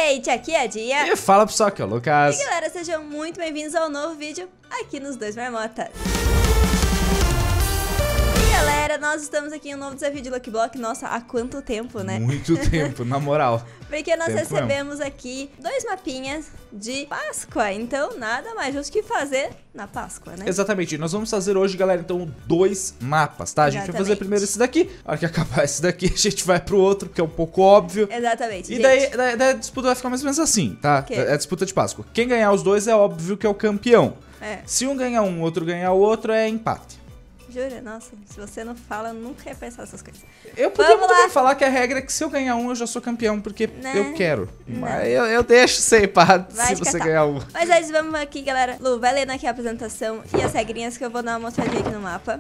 gente, aqui é a Dia. E fala pessoal, aqui é o Lucas. E galera, sejam muito bem-vindos ao novo vídeo aqui nos Dois Marmotas. E galera, nós estamos aqui em um novo desafio de Lucky Block. Nossa, há quanto tempo, né? Muito tempo, na moral. Porque nós Tempo recebemos aqui 2 mapinhas de Páscoa. Então, nada mais justo que fazer na Páscoa, né? Exatamente, nós vamos fazer hoje, galera, então 2 mapas, tá? A gente vai fazer primeiro esse daqui, a hora que acabar esse daqui a gente vai pro outro, que é um pouco óbvio. Exatamente, E gente. daí a disputa vai ficar mais ou menos assim, tá? É a disputa de Páscoa. Quem ganhar os dois é óbvio que é o campeão. É. Se um ganhar um, outro ganhar o outro, é empate. Jura? Nossa, se você não fala, eu nunca ia pensar essas coisas. Eu podia muito bem falar que a regra é que se eu ganhar um, eu já sou campeão, porque eu quero. Mas eu deixo ser empate se você ganhar um. Mas antes, vamos aqui, galera. Lu, vai lendo aqui a apresentação e as regrinhas que eu vou dar uma mostradinha aqui no mapa.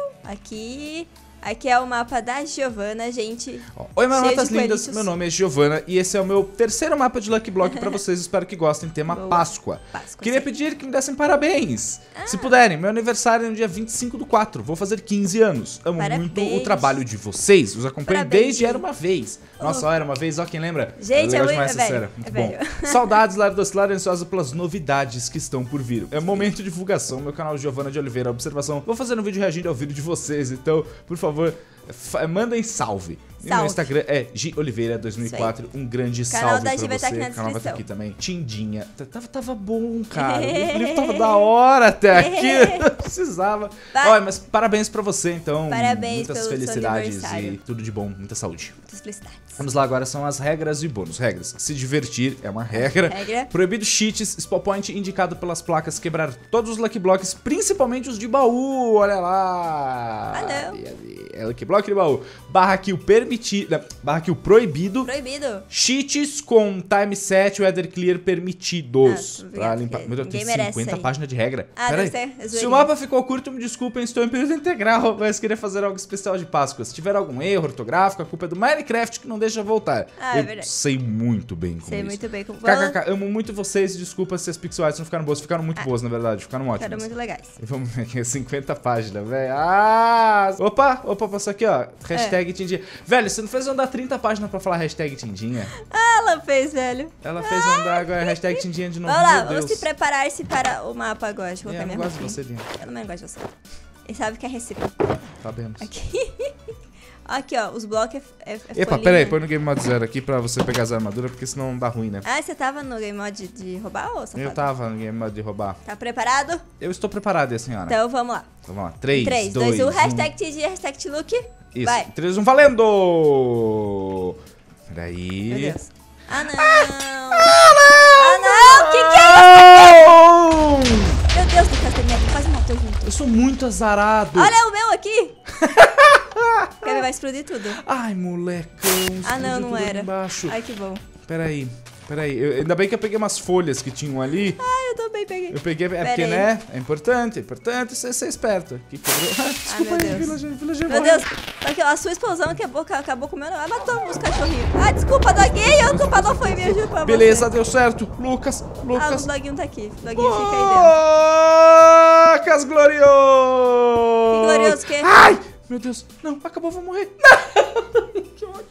Aqui é o mapa da Giovana, gente. Oi, marmotas lindas, meu nome é Giovana e esse é o meu terceiro mapa de Lucky Block pra vocês. Espero que gostem, tema Páscoa. Queria pedir que me dessem parabéns. Se puderem, meu aniversário é no dia 25/4, vou fazer 15 anos. Amo muito o trabalho de vocês, os acompanho desde Era Uma Vez. Nossa, Era Uma Vez, ó, quem lembra? Gente, Muito bom. Saudades, Lar Docilar, ansiosa pelas novidades que estão por vir. É momento de divulgação, meu canal Giovana de Oliveira Observação. Vou fazer um vídeo reagindo ao vídeo de vocês, então, por favor, mandem salve. E meu Instagram é Oliveira2004. Um grande salve pra você. O canal vai estar aqui também. Tindinha. Tava bom, cara. O livro tava da hora até aqui. Não precisava. Olha, mas parabéns pra você, então. Parabéns, muitas felicidades e tudo de bom. Muita saúde. Muitas felicidades. Vamos lá, agora são as regras e bônus. Regras. Se divertir é uma regra. Proibido cheats. Spawn point indicado pelas placas. Quebrar todos os Lucky Blocks, principalmente os de baú. Olha lá. Ah, não. É Lucky Block de baú. Barra kill permitido. Barra kill proibido. Proibido. Cheats com time set, weather clear permitidos. Pra limpar. Meu Deus, tem 50 páginas de regra. Pera aí. Se o mapa ficou curto, me desculpem, estou em período integral, mas queria fazer algo especial de Páscoa. Se tiver algum erro ortográfico, a culpa é do Minecraft que não deixa voltar. É verdade. Eu sei muito bem com isso. Sei muito bem como. KKK, amo muito vocês. Desculpa se as pixel arts não ficaram boas. Ficaram muito boas, na verdade. Ficaram ótimas. Ficaram muito legais. E vamos ver aqui, 50 páginas, velho. Opa, passou aqui, ó. Hashtag Tindinha. Velho, você não fez andar 30 páginas pra falar hashtag Tindinha? Ela fez, velho. Ela fez andar agora, hashtag Tindinha de novo. Vamos lá, vamos se preparar-se para o mapa agora. Deixa eu colocar minha roupa. Eu não gosto de você, Dinha. Eu não gosto de você. Ele sabe que é recíproco. Sabemos. Aqui, ó, os blocos é Epa, peraí, põe no Game Mode 0 aqui pra você pegar as armaduras, porque senão dá ruim, né? Ah, você tava no Game Mode de roubar, ou safado? Eu tava no Game Mode de roubar. Tá preparado? Eu estou preparado, senhora. Então vamos lá. Vamos lá. 3, 2, 1. Hashtag TG, hashtag Tlook. Isso. Vai. 3, 1, valendo! Peraí. Meu Deus. Ah, não! Ah, não! Que é isso? Meu Deus, Lucas, tem quase matou junto. Eu sou muito azarado. Olha o meu aqui! Quer vai explodir tudo. Ai, molecão. Ah, não era. Embaixo. Ai, que bom. Peraí. Ainda bem que eu peguei umas folhas que tinham ali. Ah, eu também peguei. Eu peguei, porque, né? É importante você ser esperto. Que quebrou. Desculpa aí, Villager. Meu Deus. Aqui, a sua explosão acabou com o meu. Ah, matou os cachorrinhos. Ah, desculpa, doguinho. A culpa não foi minha, juro pra você. Beleza, deu certo. Lucas. Ah, o doguinho tá aqui. O doguinho fica aí dentro. Lucas glorioso. Que glorioso o quê? Ai, meu Deus. Não, acabou, vou morrer. Não. Que ódio.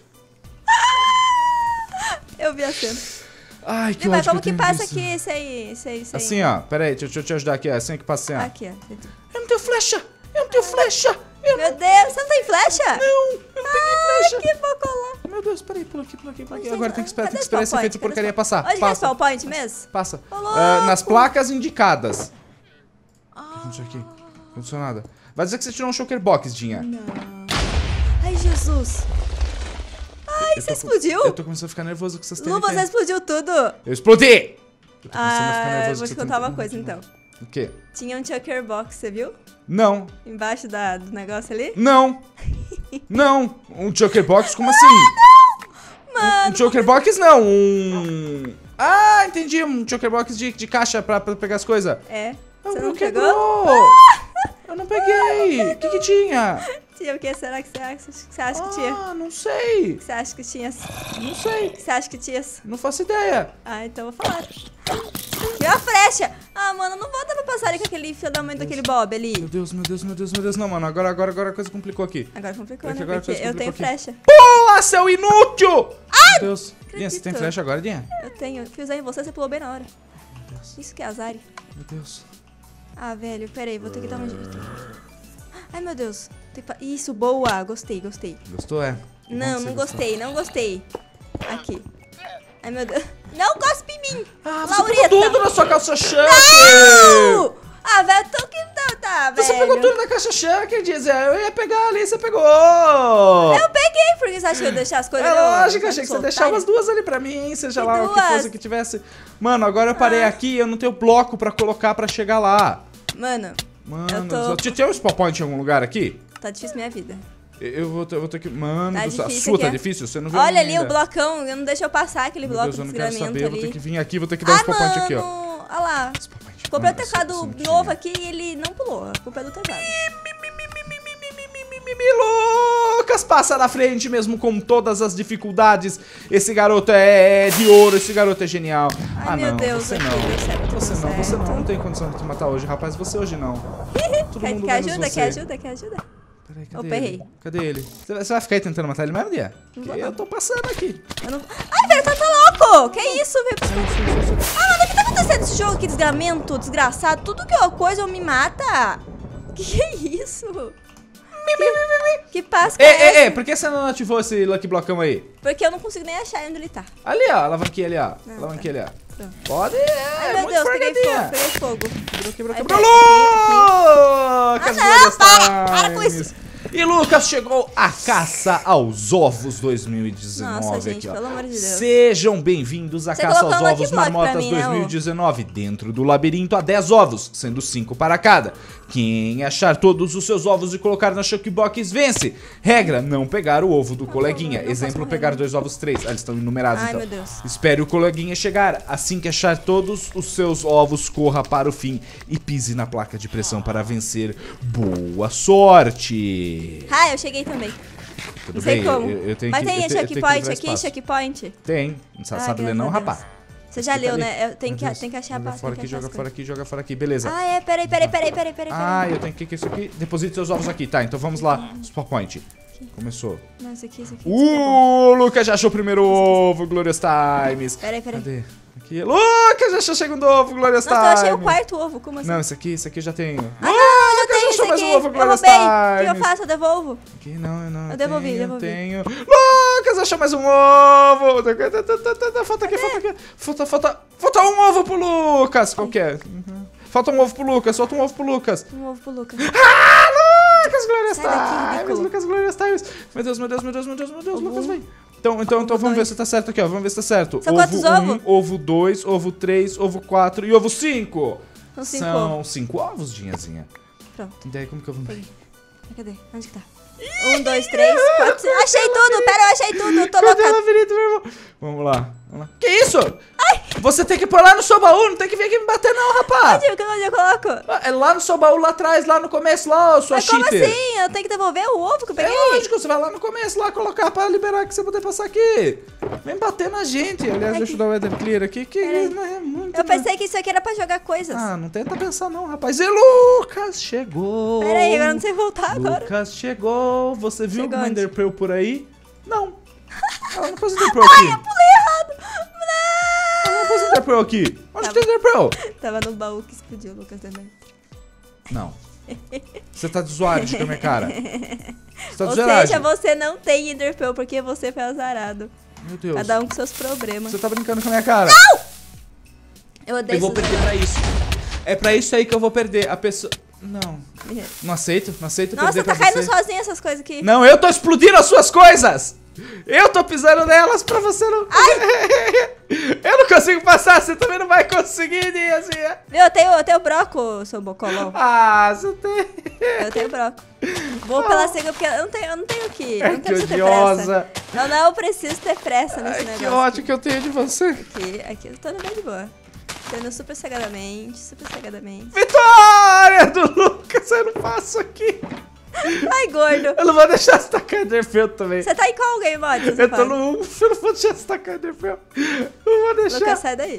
Eu vi a cena. Ai, que Mas ódio. como que passa aqui esse aí? Assim, ó. Pera aí, deixa eu te ajudar aqui. Assim que passa assim, ó. Aqui, ó. Eu não tenho flecha. Meu Deus, você não tem flecha? Não, eu não peguei flecha. Que bocolá. Meu Deus, peraí, pula aqui. Agora tem que esperar esse efeito de porcaria passar. Onde é o spawn point mesmo? Passa. Nas placas indicadas. Isso aqui. Não aconteceu nada. Vai dizer que você tirou um shulker box, Dinha. Não. Ai, Jesus. Ai, você explodiu? Eu tô começando a ficar nervoso com essas TNT. Lu, você explodiu tudo. Eu explodi! Eu tô começando a ficar nervoso. Eu vou te contar uma coisa, então. O quê? Tinha um shulker box, você viu? Não. Embaixo do negócio ali? Não. Não. Um shulker box? Como assim? Mano. Um shulker box não. Ah, entendi. Um shulker box de caixa pra pegar as coisas. É. Você não pegou? Eu não peguei. O que tinha? Tinha o que? Será que você acha que tinha? Ah, não sei. O que você acha que tinha? Não sei. O que você acha que tinha? Não faço ideia. Ah, então eu vou falar. Tinha uma flecha. Ah, mano, não volta pra passar ali com aquele filho da mãe daquele Bob ali. Meu Deus. Não, mano. Agora a coisa complicou aqui. Agora complicou, É né? que agora Porque eu tenho flecha. Pula, seu inútil! Ai, Meu Deus. Dinha, você tem flecha agora, Dinha? Eu tenho. Eu fui usar em você, você pulou bem na hora. Meu Deus. Isso que é azar. Meu Deus. Ah, velho, peraí, vou ter que dar um jeito. Ai, meu Deus. Isso, boa. Gostei. Gostou, é? Não gostei. Aqui. Ai, meu Deus. Não cospe em mim! Ah, você Laurita! pegou tudo na sua calça Chuck! Não! Ah, velho, tô que tá, velho. Você pegou tudo na caixa Chuck, Diz. Eu ia pegar ali, você pegou! Eu peguei, porque você acha que eu ia deixar as coisas... É lógico, achei que você deixava as duas ali pra mim, seja lá o que fosse que tivesse. Mano, agora eu parei aqui, eu não tenho bloco pra colocar pra chegar lá. Mano, Mano, tem um spawn point em algum lugar aqui? Tá difícil minha vida. Eu vou ter que... Mano, Tá a difícil sua tá aqui, difícil? Você não viu olha ali ainda. o blocão, não deixa eu passar aquele Meu bloco Deus, eu de não quero desgramento saber, eu ali. vou ter que vir aqui, vou ter que dar um spawn point aqui, ó. Olha lá. Spawn point. Comprei o Mano, teclado você não novo tinha. aqui e ele não pulou. A culpa é do teclado. Lucas passa na frente mesmo com todas as dificuldades. Esse garoto é de ouro, esse garoto é genial. Ai, meu não, Deus, você aqui, não. deu certo, Você deu não, você certo. não tem condição de te matar hoje, rapaz. Você hoje não. Todo mundo Quer menos ajuda? você. Quer ajuda? Peraí, Eu cadê ele? errei. Cadê ele? Você vai ficar aí tentando matar ele mesmo, Dia? vou, Eu tô passando aqui. Eu não... Ai, velho, tá louco! Que isso, velho? Ah, mano, o que tá acontecendo nesse jogo aqui, desgramento, desgraçado? Tudo que é coisa eu me mata. Que é isso? Que paz que é essa? Por que você não ativou esse Lucky Blocão aí? Porque eu não consigo nem achar onde ele tá. Ali, ó, alavanquinha ali, ó. Não, Alavanquinha ali, ó. Pronto. Pode, Ai, meu muito Deus, peguei forgadinha. fogo. Quebrou. Ai, Lucas, para com isso. E Lucas chegou a caça aos ovos 2019. Nossa, gente, aqui, ó. pelo amor de Deus. Sejam bem-vindos à Você caça aos colocou um ovos Lucky Block pra Marmotas mim, né, 2019. Dentro do labirinto há 10 ovos, sendo 5 para cada. Quem achar todos os seus ovos e colocar na Chuckbox vence. Regra, não pegar o ovo do coleguinha. não Exemplo, posso pegar morrer. 2 ovos 3. Ah, eles estão enumerados, Ai, então. meu Deus. Espere o coleguinha chegar. Assim que achar todos os seus ovos, corra para o fim e pise na placa de pressão para vencer. Boa sorte! Ah, eu cheguei também. Tudo Não sei bem, como. eu tenho Mas que, tem eu tenho que checkpoint livrar aqui, espaço. checkpoint? Tem. Sabe ler graças não, a Deus. rapaz? Você já Fica leu, ali. né? Eu tenho Meu Deus. que achar Joga a fora aqui, joga fora aqui, beleza. Ah, é, peraí. Ah, eu tenho que isso aqui. Deposite seus ovos aqui, tá? Então vamos lá. Spawn point. Começou. Não, isso aqui. O Lucas já achou o primeiro ovo, Glorious Times. Peraí. Cadê? Aqui. Lucas já achou o segundo ovo, Glorious Times. Nossa, eu achei o quarto ovo, como assim? Não, esse aqui eu já tenho. Ah, não, eu Lucas já tenho achou esse mais aqui. um ovo, Eu Glorious roubei. Times. O que eu faço? Eu devolvo? Aqui não. Eu devolvi. Tenho. Lucas achou mais um ovo. Falta aqui. Falta um ovo pro Lucas. Qual que é? Falta um ovo pro Lucas. Um ovo pro Lucas. Lucas Glorious Sai daqui, Times. ridículo. Lucas Glorious Times. Meu Deus. Lucas, vem. Então vamos ver se tá certo aqui, ó. Vamos ver se tá certo. São quantos ovos? Ovo 2, ovo 3, ovo 4 e ovo 5. São 5 São 5 ovos, Dinhazinha. Pronto. E daí, como que eu vou... Cadê? Onde que tá? 1, 2, 3, 4, 5. Achei tudo! Pera, eu achei tudo! Eu tô Cadê o louca! labirinto, meu irmão? Vamos lá. Que isso? Você tem que pôr lá no seu baú, não tem que vir aqui me bater não, rapaz. Onde eu coloco? É lá no seu baú, lá atrás, lá no começo, lá, sua Mas como cheater. assim? Eu tenho que devolver o ovo que eu peguei? É lógico, você vai lá no começo, lá colocar pra liberar que você poder passar aqui. Vem bater na gente. Aliás, deixa eu dar o Eden Clear aqui, que Peraí. não é muito... Eu pensei que isso aqui era pra jogar coisas. Ah, não tenta pensar não, rapaz. E Lucas chegou. Pera aí, agora eu não sei voltar agora. Lucas chegou. Você viu Chegou alguma onde? Enderpearl por aí? Não. Ela não pôs Enderpearl aqui. Ai, eu pulei errado! Ela não pôs Enderpearl aqui. Onde Tá tem Enderpearl? Tava no baú que explodiu, Lucas, também. Não. Você tá de zoado com a minha cara. Você tá de Ou zoeiragem. seja, você não tem Enderpearl porque você foi azarado. Meu Deus. Cada um com seus problemas. Você tá brincando com a minha cara. Eu odeio Eu vou esses perder pra isso. É pra isso aí que eu vou perder. A pessoa... Não. negócios. Não aceito Nossa, perder tá pra caindo você. sozinha essas coisas aqui. Não, eu tô explodindo as suas coisas! Eu tô pisando nelas pra você não... Eu não consigo passar, você também não vai conseguir, Diazinha. Viu, eu tenho broco, seu bocolão. Ah, você tem... Eu tenho broco. Vou pela cega porque eu não tenho que... Eu Ai, não que quero ter odiosa. pressa. Não, eu preciso ter pressa nesse Ai, negócio. que ódio que eu tenho de você. Aqui, eu tô no bem de boa. Tô indo super cegadamente. Vitória do Lucas, eu não faço aqui. Ai, gordo. Eu não vou deixar você tacar Enderpearl também. Você tá em qual game mode? Eu tô no 1, eu não vou deixar você tacar Enderpearl. Não vou deixar. Lucas, sai daí.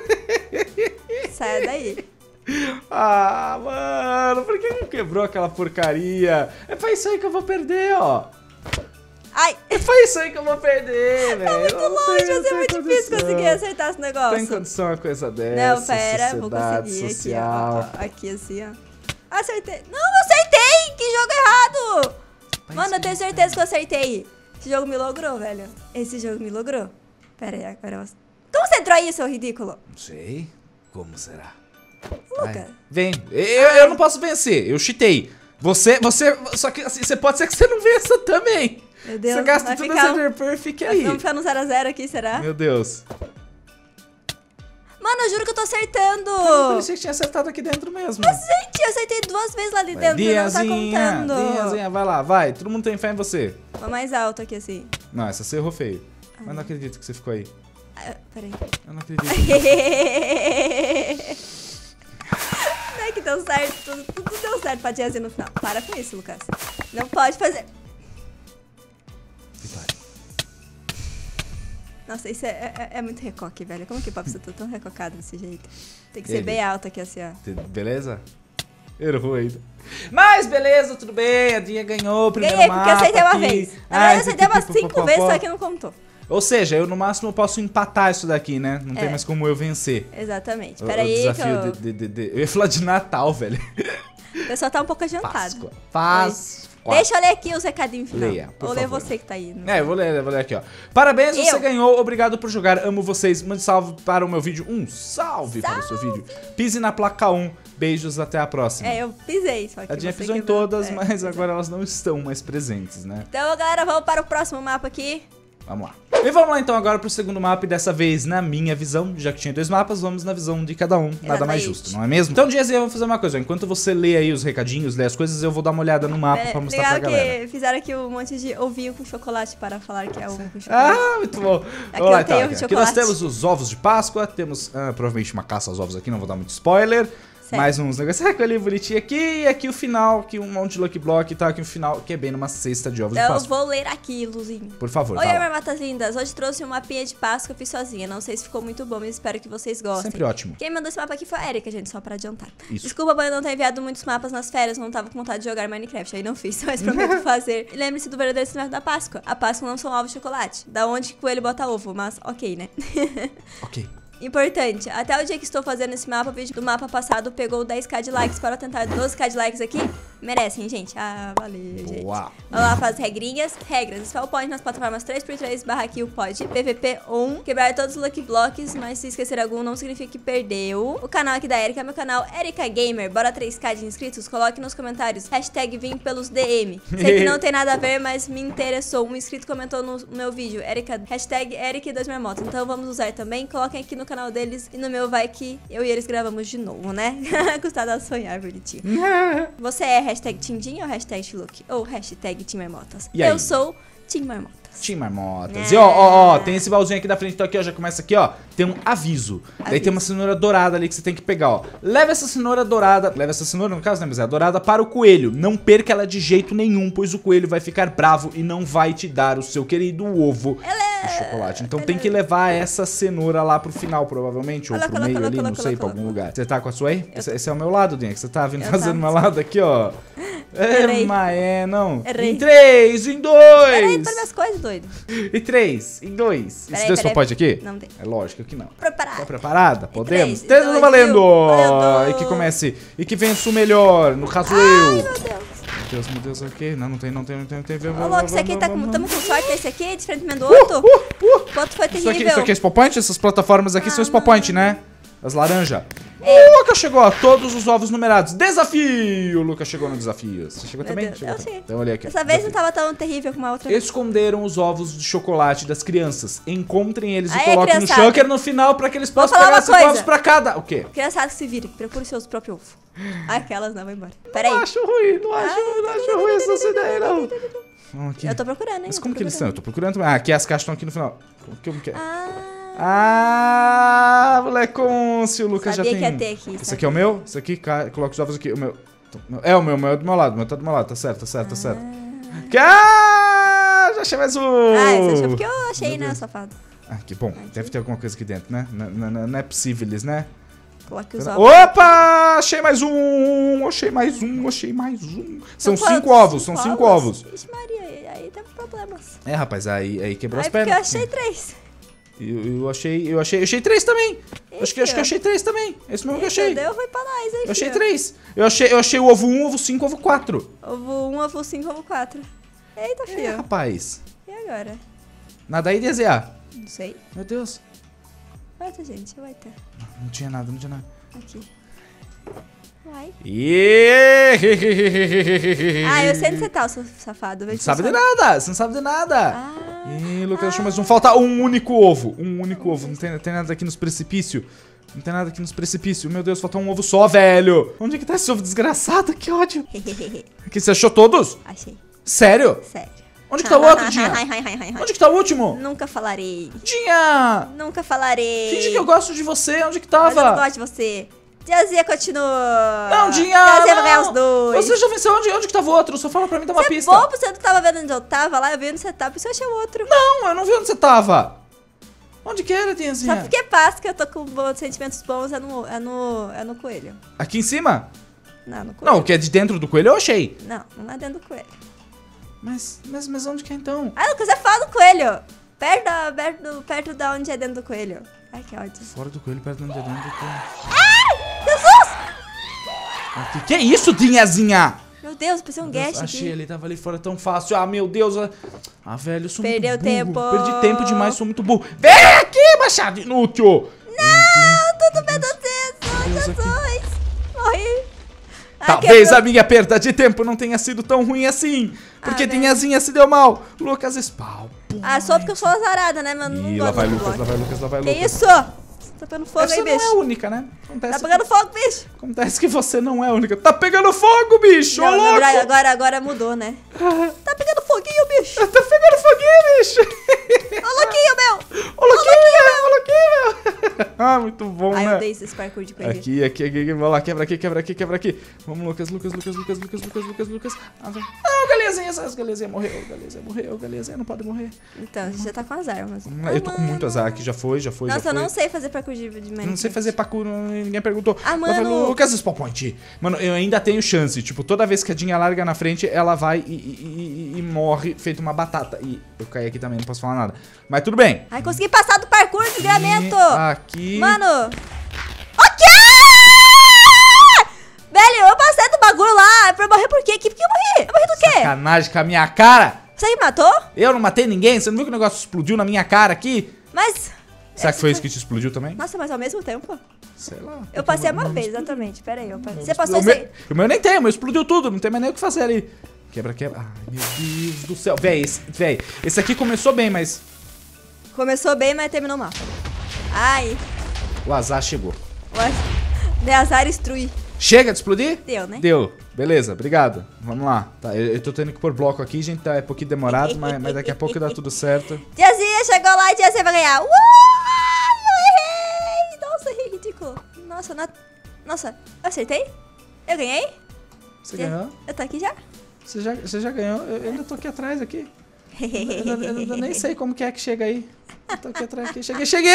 Sai daí. Ah, mano, por que não quebrou aquela porcaria? É pra isso aí que eu vou perder, ó. Ai. É foi isso aí que eu vou perder, velho. Muito longe, vai ser muito difícil conseguir acertar esse negócio. Tem condição uma coisa dessa? Não, pera, vou sociedade conseguir social. aqui, ó. Aqui assim, ó. Acertei. Não, eu acertei! Que jogo errado! Mano, eu tenho certeza que eu acertei. Esse jogo me logrou, velho. Esse jogo me logrou. Pera aí, agora eu... Como você entrou aí, seu ridículo? Não sei. Como será? Luca. Vem. Eu não posso vencer. Eu cheatei. Você... Só que assim, você pode ser que você não vença também. Meu Deus. Você gasta tudo essa Ender Perfect aí. Vamos ficar no 0 a 0 aqui, será? Meu Deus. Mano, eu juro que eu tô acertando. Eu pensei que tinha acertado aqui dentro mesmo. Mas, gente, eu acertei 2 vezes lá de dentro e não tá contando. Diazinha, vai lá, vai. Todo mundo tem fé em você. Vou mais alto aqui, assim. Não, essa você errou feio. Mas não acredito que você ficou aí. Peraí. Eu não acredito. Não é que deu certo. Tudo deu certo pra diazinha no final. Para com isso, Lucas. Não pode fazer. Vitória. Nossa, isso é muito recoque, velho. Como que o papo tá tão recocado desse jeito? Tem que ser bem alto aqui, assim, ó. Beleza? Errou ainda. Mas beleza, tudo bem. A Dinha ganhou o primeiro mapa. Ganhei, porque eu acertei uma aqui. vez. Na verdade, eu acertei umas 5 vezes, só que não contou. Ou seja, eu no máximo posso empatar isso daqui, né? Não tem mais como eu vencer. Exatamente. O Pera aí desafio que eu ia falar de Natal, velho. O pessoal tá um pouco adiantado. Páscoa. Páscoa. Deixa eu ler aqui os recadinhos final. Leia, por Ou ler favor. você que tá aí. Eu vou ler aqui, ó. Parabéns, você ganhou. Obrigado por jogar. Amo vocês. Mande salve para o meu vídeo. Um salve para o seu vídeo. Pise na placa 1. Beijos, até a próxima. Eu pisei, só que A Dinha você pisou em quebrou. todas, mas agora elas não estão mais presentes, né? Então, galera, vamos para o próximo mapa aqui. Vamos lá. E vamos lá então agora pro segundo mapa e dessa vez na minha visão, já que tinha 2 mapas, vamos na visão de cada um. Nada mais justo, não é mesmo? Então, Diazinha, vamos fazer uma coisa. Enquanto você lê aí os recadinhos, lê as coisas, eu vou dar uma olhada no mapa pra mostrar pra galera. Legal que fizeram aqui um monte de ovinho com chocolate para falar que é ovo com chocolate. Ah, muito bom. Vamos lá então. Aqui nós chocolate. temos os ovos de Páscoa, temos provavelmente uma caça aos ovos aqui, não vou dar muito spoiler. Certo. Mais uns negócios ali bonitinho aqui, e aqui o final, aqui um monte de Lucky Block e tá aqui o final, que é bem numa cesta de ovos de Então, eu Páscoa. vou ler aqui, Luzinho. Por favor, Oi, vai lá. marmotas lindas. Hoje trouxe um mapinha de Páscoa que eu fiz sozinha. Não sei se ficou muito bom, mas espero que vocês gostem. Sempre ótimo. Quem mandou esse mapa aqui foi a Erika, gente, só pra adiantar. Isso. Desculpa por eu não ter enviado muitos mapas nas férias, não tava com vontade de jogar Minecraft, aí não fiz, mas prometo fazer. E lembre-se do verdadeiro significado da Páscoa. A Páscoa não são ovos de chocolate. Da onde que coelho bota ovo, mas ok, né? Ok. Importante, até o dia que estou fazendo esse mapa, o vídeo do mapa passado pegou 10k de likes. Para tentar 12k de likes aqui, merecem, gente. Ah, valeu, gente. Boa. Vamos lá para as regrinhas. Regras, spell point nas plataformas 3x3/kill PVP 1. Quebrar todos os Lucky Blocks, mas se esquecer algum não significa que perdeu. O canal aqui da Erika é meu canal Erika Gamer. Bora 3k de inscritos? Coloque nos comentários. Hashtag vim pelos DM. Sei que não tem nada a ver, mas me interessou. Um inscrito comentou no meu vídeo. Erika, hashtag Eric 2 Marmotas. Então vamos usar também. Coloquem aqui no canal deles e no meu vai que eu e eles gravamos de novo, né? Custado a sonhar, bonitinho. Você é hashtag Tindinho ou hashtag Shlook? Ou hashtag Team Marmotas? E aí? Eu sou Team Marmotas. Team Marmotas. E ó, tem esse baúzinho aqui da frente, então aqui, ó, já começa aqui, ó, tem um aviso. Daí tem uma cenoura dourada ali que você tem que pegar, ó. Leva essa cenoura dourada, no caso, né, mas é a dourada, para o coelho. Não perca ela de jeito nenhum, pois o coelho vai ficar bravo e não vai te dar o seu querido ovo de chocolate. Então tem que levar essa cenoura lá pro final, provavelmente, ou pro meio ali, não sei, pra algum lugar. Você tá com a sua aí? Esse é o meu lado, Dinha, que você tá vindo fazendo meu lado aqui, ó. Não. Errei. Em 3, em 2. Peraí, para minhas coisas, doido. E 3, em 2. Esse Deus só pode aqui? Não tem. É lógico que não. Preparado. Tá preparada? Podemos? 3, 3 valendo! valendo! E que comece. E que vença o melhor. No caso, Ai, eu. meu Deus. Meu Deus, ok. Não tem. Ô, louco, isso aqui tá com... Tamo com sorte esse aqui, diferentemente do outro. O outro foi terrível. Isso aqui é Spawn Point? Essas plataformas aqui são Spawn Point, né? As laranjas. É. O Lucas chegou, ó. Todos os ovos numerados. Desafio! O Lucas chegou no desafio. Você chegou também? Deus, Chegou eu também. cheguei. Então olha aqui. Dessa vez não tava tão terrível como a outra vez. Esconderam os ovos de chocolate das crianças. Encontrem eles e Aí, coloquem criançada. no shulker no final pra que eles Vou possam falar pegar uma 5 coisa. ovos pra cada. O quê? Criançada que se vira, que procure seus próprios ovos. Aquelas não, vão embora. Pera aí. Não acho ruim, não acho ruim essa ideia, não. Vamos aqui. Eu tô procurando, hein? Mas eu como tô que eles estão? procurando. Eu tô procurando também. Ah, aqui as caixas estão aqui no final. Como que é? Ah, Molecôncio, o Lucas já sabia tem. que ia ter aqui. Esse aqui é o meu? Esse aqui, coloca os ovos aqui. O meu. É o meu é do meu lado. O meu tá do meu lado. Tá certo. Já achei mais um. Você achou porque eu achei, né, safado? Ah, que bom. Deve ter alguma coisa aqui dentro, né? Não é possível, né? Coloque os ovos. Opa! Achei mais um! São 5 ovos, Ixi, Maria, aí aí teve problemas. É, rapaz, aí quebrou as Aí porque eu pernas. achei 3. Eu achei 3 também. Acho que eu achei 3 também. É isso mesmo que eu achei. Deu ruim pra nós, hein, Eu achei filho? 3. Eu achei o ovo 1, ovo 5, ovo 4. Ovo 1, ovo 5, ovo 4. Eita, É, filho. rapaz. E agora? Nada aí de ZA. Não sei. Meu Deus. Vai ter, gente. Vai ter. Não tinha nada, não tinha nada. Aqui. Vai. Ah, Eu sei onde você tá, seu safado. Não sabe de nada, você não sabe de nada. Ah. Ih, Lucas achou mais um. Falta um único ovo. Um único ovo. Não tem nada aqui nos precipícios. Não tem nada aqui nos precipícios. Meu Deus, falta um ovo só, velho. Onde é que tá esse ovo desgraçado? Que ódio. Aqui, você achou todos? Achei. Sério? Sério. Onde que tá o outro, Dinha? Onde que tá o último? Nunca falarei. Dinha! Nunca falarei. Finge que eu gosto de você. Onde que Mas eu não tava? gosto de você. Tiazinha continua. Não, Dinha! Tiazinha vai ganhar não. os 2. Você já venceu. Onde que tava o outro? Só fala pra mim, dá uma Você pista. é bobo, você não tava vendo onde eu tava lá? Eu vi onde você tava, por isso eu achei o outro. Não, eu não vi onde você tava. Onde que era, Dinhazinha? Só porque passa que eu tô com sentimentos bons é no coelho. Aqui em cima? Não, no coelho. Não, o que é de dentro do coelho eu achei. Não é dentro do coelho. Mas onde que é então? Ah, Lucas, é fora do coelho. Perto da onde é dentro do coelho. Ai, que ódio. Fora do coelho, perto de onde é dentro do coelho. Jesus! Que é isso, Dinhazinha? Meu Deus, pensei um guest Achei, aqui. ele tava ali fora tão fácil. Ah, meu Deus. Ah, velho, eu sou Perdeu muito burro. tempo. Perdi tempo demais, sou muito burro. Vem aqui, machado inútil. Não, tudo bem, Deus, Jesus. Morri. Ai, Talvez quebrou. a minha perda de tempo não tenha sido tão ruim assim. Porque velho. Dinhazinha se deu mal. Lucas Spawn. Ah, só porque eu sou azarada, né, mano? Não Ih, gosto lá vai do Lucas, bloco. lá vai Lucas, lá vai Que Lucas. isso? Tá pegando fogo Você aí, não é bicho. a única, né? Tá pegando fogo, bicho. Acontece que você não é a única. Tá pegando fogo, bicho! Não, Ô, na louco! verdade, agora mudou, né? Tá pegando foguinho, bicho. Tá pegando foguinho, bicho! Ô, louquinho, meu. Ô, louquinho, meu! Ah, muito bom, Ai, né? eu dei esse parkour de coelho. Aqui, vamos lá, quebra aqui. Vamos, Lucas. Ah, o Galeazinha morreu, o Galeazinha não pode morrer. Então, você já tá com as armas. Eu tô com muito azar aqui, já foi. Nossa, eu não sei fazer parkour de Minecraft. Não sei fazer parkour, ninguém perguntou. Ah, Lá vai mano. Lucas Spawn Point. Mano, eu ainda tenho chance. Tipo, toda vez que a Dinha larga na frente, ela vai e morre feito uma batata. E eu caí aqui também, não posso falar nada. Mas tudo bem. Ai, consegui passar do parkour, desgramento. Aqui. Mano. O quê? Velho, eu passei do bagulho lá. Eu morri por quê? Por que eu morri? Eu morri do quê? Sacanagem com a minha cara. Você me matou? Eu não matei ninguém. Você não viu que o negócio explodiu na minha cara aqui? Mas... Será que foi isso que te explodiu também? Nossa, mas ao mesmo tempo? Sei lá. Eu passei uma vez, exatamente. Pera aí. Você passou isso aí. O meu nem tem, o meu explodiu tudo. Não tem mais nem o que fazer ali. Quebra. Ai, meu Deus do céu. Véi, esse aqui começou bem, mas Começou bem, mas terminou mal. Ai. o azar chegou. De azar instrui. Chega de explodir? Deu, né? Deu. Beleza, obrigado. Vamos lá. Tá, eu tô tendo que pôr bloco aqui, gente. Tá, é um pouquinho demorado, mas daqui a pouco dá tudo certo. Tiazinha chegou lá e Tiazinha vai ganhar. Eu errei! Nossa, errei, ridículo. Nossa, eu acertei? Eu ganhei? Você ganhou? Eu tô aqui já? Você já ganhou? Eu ainda tô aqui atrás aqui. Eu ainda nem sei como que é que chega aí. Eu tô aqui atrás aqui. Cheguei!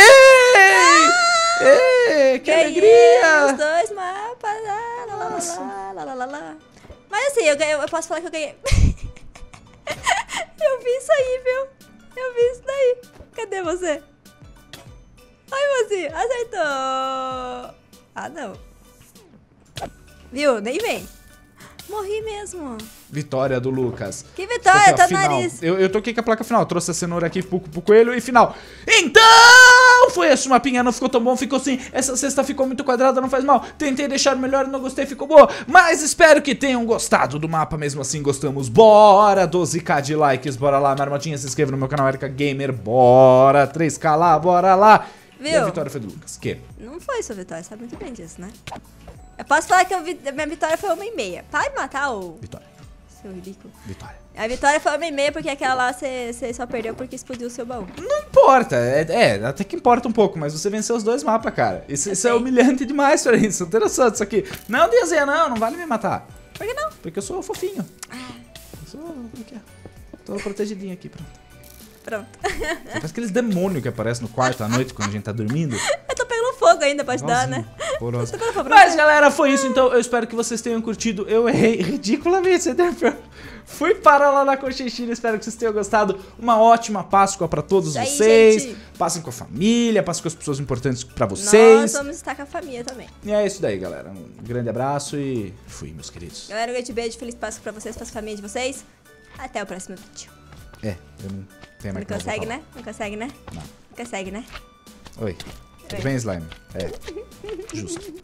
Ei, que alegria! Os 2 mapas. Lá. Mas assim, eu posso falar que eu ganhei. Eu vi isso aí, viu? Eu vi isso daí. Cadê você? Ai, você acertou. Ah, não. Viu? Nem vem. Morri mesmo. Vitória do Lucas. Que vitória, Aqui, ó, tá no final. nariz. Eu tô aqui com a placa final. Trouxe a cenoura aqui pro coelho e final. Então, foi esse mapinha. Não ficou tão bom, ficou assim. Essa cesta ficou muito quadrada, não faz mal. Tentei deixar melhor, não gostei, ficou boa. Mas espero que tenham gostado do mapa. Mesmo assim, gostamos. Bora, 12k de likes. Bora lá, Marmotinha. Se inscreva no meu canal, Erika Gamer. Bora, 3k lá, bora lá. Viu? E a vitória foi do Lucas. Que? Não foi sua vitória, sabe muito bem disso, né? Eu posso falar que minha vitória foi 1,5. Para de matar o Vitória. seu ridículo. Vitória. A vitória foi 1,5 porque aquela lá você só perdeu porque explodiu o seu baú. Não importa, até que importa um pouco, mas você venceu os 2 mapas, cara. Isso é sei. humilhante demais pra isso, não tem noção disso aqui. Não, Dinhazinha, não vale me matar. Por que não? Porque eu sou fofinho. Eu sou, aqui, ó. Tô protegidinho aqui, pronto. Pronto. Parece aqueles demônios que aparecem no quarto à noite quando a gente tá dormindo. Eu tô pegando fogo ainda pra ajudar, né? Horroroso. Eu tô pegando fogo pra Mas você. galera, foi isso, então eu espero que vocês tenham curtido. Eu errei ridiculamente, né? fui parar lá na Conchinchina. Espero que vocês tenham gostado. Uma ótima Páscoa pra todos Aí, vocês. gente. Passem com a família, passem com as pessoas importantes pra vocês. Nós vamos estar com a família também. E é isso daí, galera. Um grande abraço e fui, meus queridos. Galera, um grande beijo, feliz Páscoa pra vocês, pra família de vocês. Até o próximo vídeo. Eu não tenho mais Não nada pra consegue, falar. né? Não consegue, né? Não. Não consegue, né? Oi. Tudo bem, Slime? Justo.